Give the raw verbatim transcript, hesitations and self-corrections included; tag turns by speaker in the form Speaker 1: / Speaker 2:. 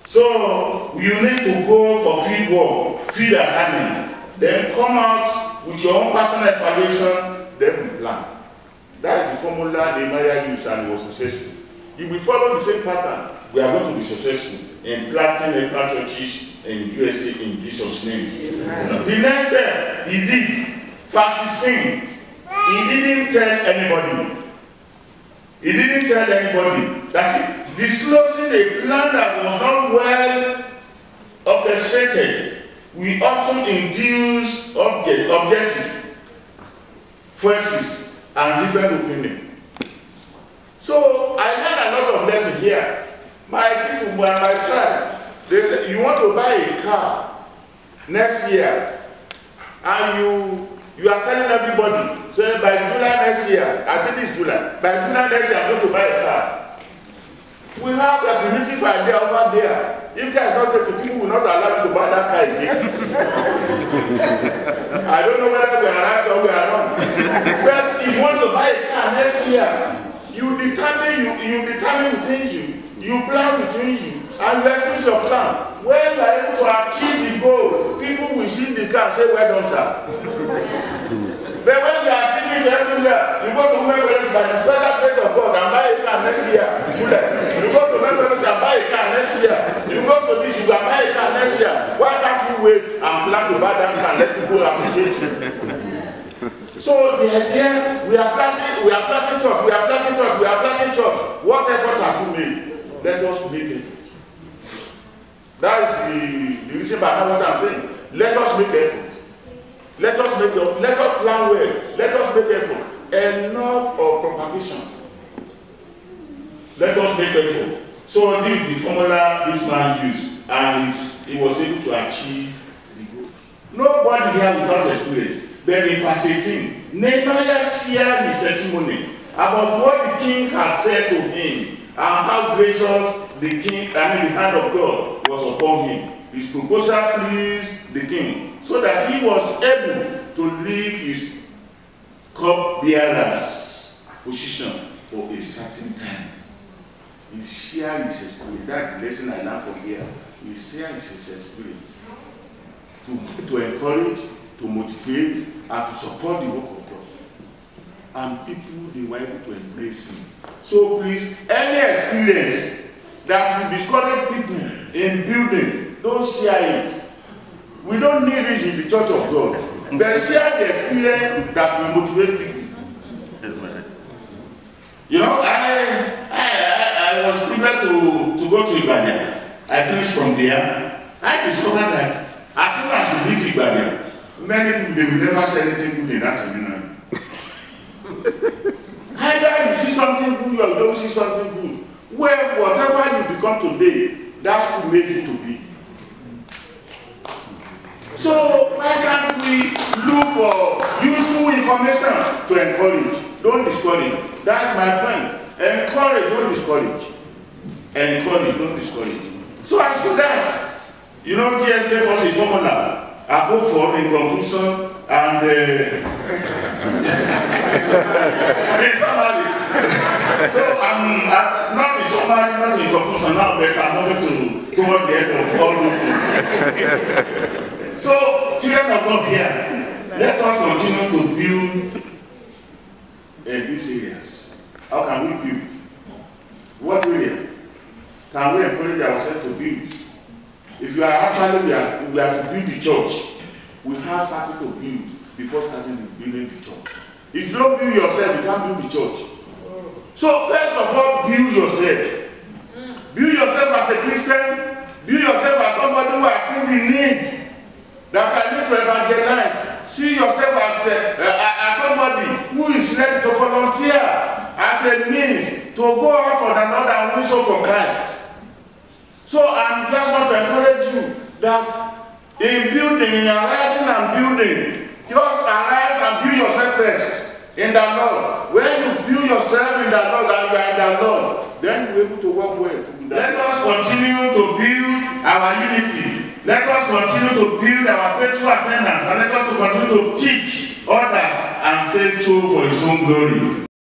Speaker 1: So you need to go for field work, field assignments, then come out with your own personal evaluation, then plan. That is the formula Nehemiah used and was successful. If we follow the same pattern, we are going to be successful in planting and plant churches in U S A in Jesus' name. Amen. The next step he did, verse sixteen, he didn't tell anybody. He didn't tell anybody that he, disclosing a plan that was not well orchestrated, we often induce object, objective forces and different opinions. So I learned a lot of lessons here. My people, my, my tribe, they said, you want to buy a car next year, and you you are telling everybody, so by July next year, I think it's July, by July next year I'm going to buy a car. We have a primitive idea over there. If guys not taking, people will not allow you to buy that car again. I don't know whether we are right or we are wrong. But if you want to buy a car next year, you determine, you, you determine within you, you plan between you, and you execute your plan. When you are able to achieve the goal, people will see the car and say, well done, sir. But when you are singing to everywhere, you go to women parents by the special grace of God and buy a car next year. You go to women parents and buy a car next year. You go to this, you can buy a car next year. Why can't you wait and plan to buy that car and let people appreciate you? So the idea, we are planting, we are planting church, we are planting church, we are planting church. What effort have you made? Let us make effort. That is the, the reason behind what I'm saying. Let us make effort. Let us make effort. Let us plan well. Let us make effort. Enough of propagation. Let us make effort. So this is the formula this man used, and he was able to achieve the goal. Nobody here without experience. But in verse eighteen, Nehemiah shared his testimony about what the king had said to him and how gracious the king, I mean the hand of God, was upon him. His proposal pleased the king, so that he was able to leave his cupbearer's position for a certain time. He shared his experience. That's the lesson I learned from here. He shared his experience to, to encourage, to motivate, and to support the work of God. And people, they were able to embrace him. So please, any experience that will discourage people in building, don't share it. We don't need it in the church of God. But share the experience that will motivate people. You know, I I, I, I was prepared to, to go to Ibadan. I finished from there. I discovered that as soon as you leave Ibadan, many people, they will never say anything good in that seminar. Either you see something good or you don't see something good. Well, whatever you become today, that's who made you to be. So why can't we look for useful information to encourage? Don't discourage. That's my point. Encourage, don't discourage. Encourage, don't discourage. So as to that, you know, G S gave us a formula. I go for in conclusion and uh, in summary. So I'm uh, not in summary, not in conclusion now, but I'm moving to toward the end of all these things. So, children of God here, let us continue to build in these areas. How can we build? What area can we encourage ourselves to build? If you are actually, we are, we are to build the church, we have started to build before starting building the church. If you don't build yourself, you can't build the church. So first of all, build yourself. Build yourself as a Christian. Build yourself as somebody who has seen the need that can need to evangelize. See yourself as, a, uh, as somebody who is ready to volunteer as a means to go out for the Lord and win soul for Christ. So I just want to encourage you that in building, in arising and building, just arise and build yourself first in the Lord. When you build yourself in the Lord and you are in the Lord, then you're able to work well. Let us continue to build our unity. Let us continue to build our faithful attendance, and let us continue to teach others and save soul for His own glory.